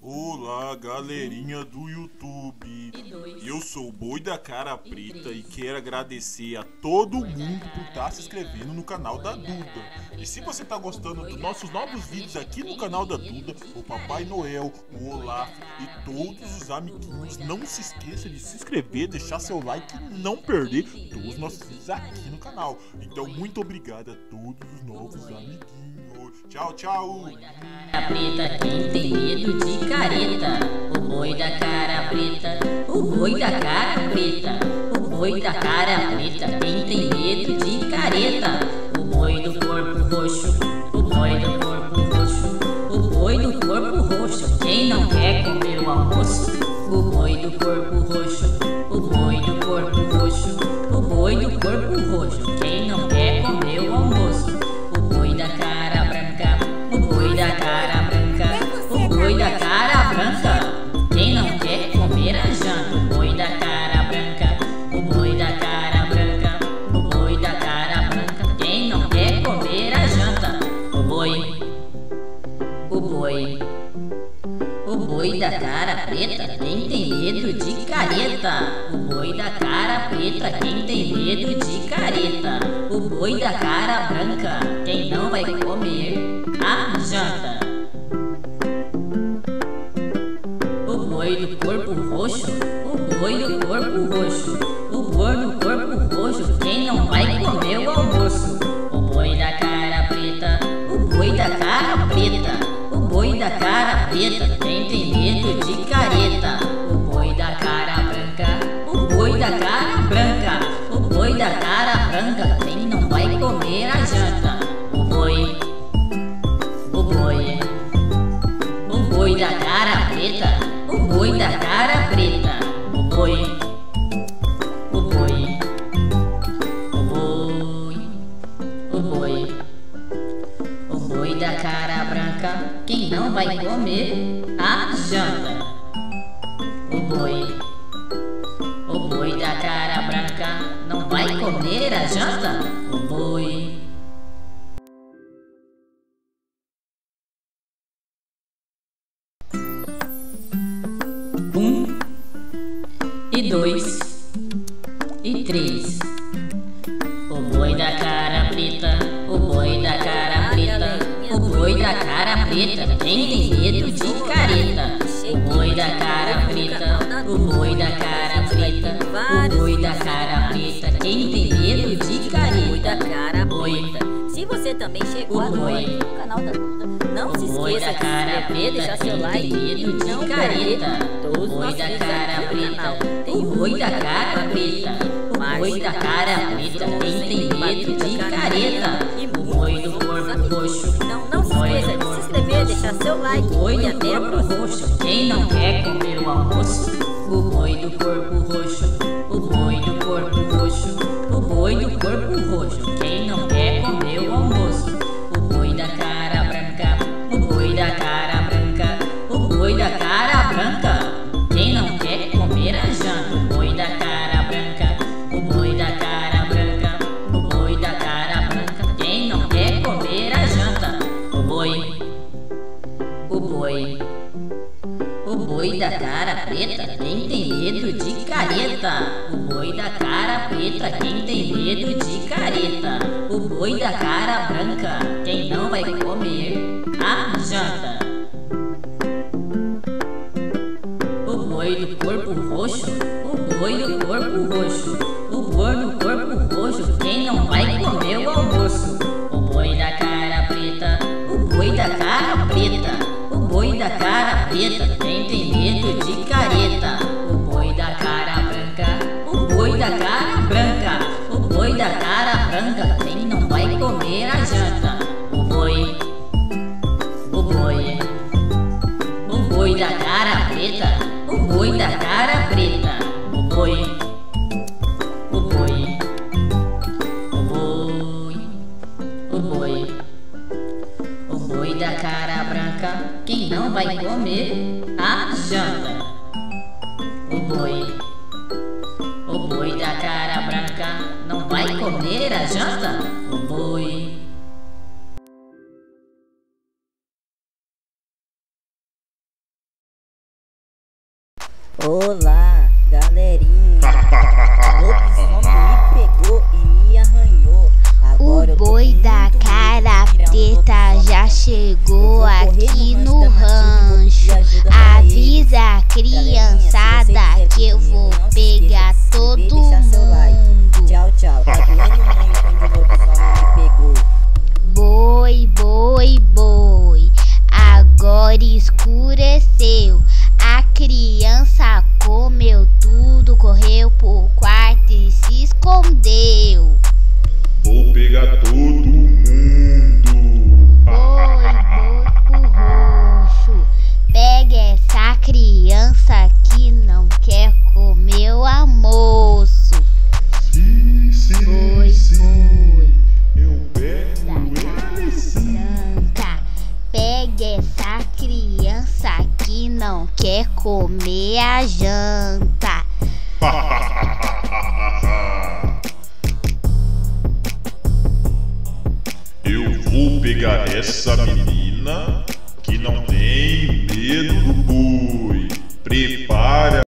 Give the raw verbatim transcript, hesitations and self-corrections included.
Olá, galerinha do YouTube. Eu sou o Boi da Cara Preta e quero agradecer a todo mundo por estar se inscrevendo no canal da Duda. E se você está gostando dos nossos novos vídeos aqui no canal da Duda, o Papai Noel, o Olaf e todos os amiguinhos, não se esqueça de se inscrever, deixar seu like e não perder todos os nossos vídeos aqui no canal. Então, muito obrigado a todos os novos amiguinhos. Tchau, tchau! Cara preta, quem tem medo de careta? O boi da cara preta, o boi da cara preta, o boi da cara preta, quem tem medo de careta? O boi do corpo roxo, o boi do corpo roxo, o boi do corpo roxo, quem não quer comer o almoço? O boi do corpo roxo, o boi do corpo roxo, o boi do corpo roxo, quem não quer comer o almoço? O boi da cara branca, o boi da cara branca, o boi da cara branca, quem não quer comer a janta? O boi da cara branca, o boi da cara branca, o boi da cara branca, quem não quer comer a janta? O boi, o boi, o boi da cara preta, quem tem medo de careta? O boi da cara preta, quem tem medo de careta? O boi da cara branca, quem não vai comer a janta? O boi do corpo roxo, o boi do corpo roxo, o boi do corpo roxo, quem não vai comer o almoço? O boi da cara preta, o boi da cara preta, o boi da cara preta, quem tem medo de careta? O boi da cara branca, o boi da cara branca, o boi da cara branca, quem não vai comer a janta? O boi, o boi, o boi da cara preta, o boi da cara preta, o boi, o boi, o boi, o boi, o boi da cara branca, quem não vai comer a janta? O boi, o boi da cara branca, não vai comer a janta? O boi. Um e dois e três. O boi da cara preta, o boi da cara preta, o boi da cara preta, quem tem medo de careta? O boi da cara preta, o boi da cara preta, o boi da cara preta, quem tem medo de careta? Cara boi. Se você também chegou O agora boi. no canal da Duda, não se O boi esqueça da de cara se inscrever, preta, deixar seu quem like tem e medo de não careta? perder O todos os boi nossos da vídeos cara aqui no canal. preta, Tem o boi da muita cara coisa preta, o mais boi da cara preta, quem tem medo de careta? E O boi do muitos corpo amigos. roxo, Então não se o boi esqueça do de se corpo inscrever, deixar seu like o boi e do até a corpo próxima. roxo, quem não quer comer o almoço? O boi do corpo roxo, o boi do corpo roxo, o boi do corpo roxo, quem não quer comer o almoço? O boi da cara branca, o boi da cara branca, o boi da cara branca, quem não quer comer a janta? O boi da cara branca, o boi da cara branca, o boi da cara branca, quem não quer comer a janta? O boi, o boi, o boi da cara preta, quem tem medo de careta? O boi da cara preta, quem tem medo de careta? O boi da cara branca, quem não vai comer a janta? O boi do corpo roxo, o boi do corpo roxo, o boi do corpo roxo, quem não vai comer o almoço? O boi da cara preta, o boi da cara preta, o boi da cara preta, quem tem medo de careta? O boi da cara branca, o boi da cara branca, o boi da cara branca, quem não vai comer a janta? O boi, o boi, o boi da cara preta, o boi da cara preta, o boi, o boi, o boi, o boi, o boi da cara branca, quem não vai comer a janta? O boi, o boi da cara branca, não vai comer a janta? O boi. Olá, galerinha. O lobisomem me pegou e me arranhou. Agora O boi da cara preta já chegou aqui no rancho. Avisa a criançada que eu vou pegar todo mundo. Tchau, tchau. Tá doendo muito quando o lobisomem me pegou. Boi, boi, boi, agora escureceu. A criança comeu tudo, correu pro quarto e se escondeu. Vou pegar todo mundo. Boi, boi roxo, pega essa criança que não quer comer o almoço. Sim, sim, Boi, sim. boi, Eu pego ele sim. branca, pega essa criança que não quer comer a janta. Eu vou pegar essa menina